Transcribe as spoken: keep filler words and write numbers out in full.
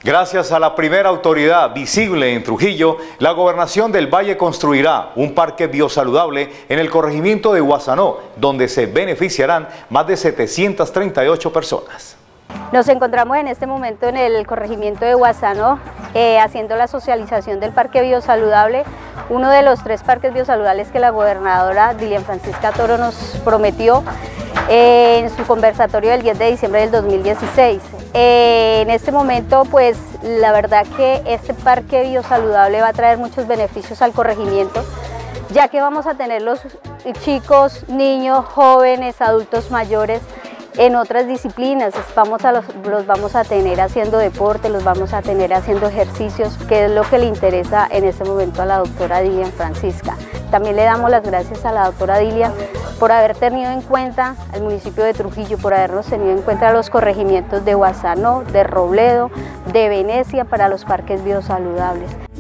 Gracias a la primera autoridad visible en Trujillo, la Gobernación del Valle construirá un parque biosaludable en el corregimiento de Guasanó, donde se beneficiarán más de setecientas treinta y ocho personas. Nos encontramos en este momento en el corregimiento de Guasanó, eh, haciendo la socialización del parque biosaludable, uno de los tres parques biosaludables que la gobernadora Dilian Francisca Toro nos prometió eh, en su conversatorio del diez de diciembre del dos mil dieciséis. Eh, en este momento, pues la verdad que este parque biosaludable va a traer muchos beneficios al corregimiento, ya que vamos a tener los chicos, niños, jóvenes, adultos mayores en otras disciplinas. Vamos a los, los vamos a tener haciendo deporte, los vamos a tener haciendo ejercicios, que es lo que le interesa en este momento a la doctora Dilian Francisca. También le damos las gracias a la doctora Dilian por haber tenido en cuenta al municipio de Trujillo, por habernos tenido en cuenta los corregimientos de Guasanó, de Robledo, de Venecia para los parques biosaludables.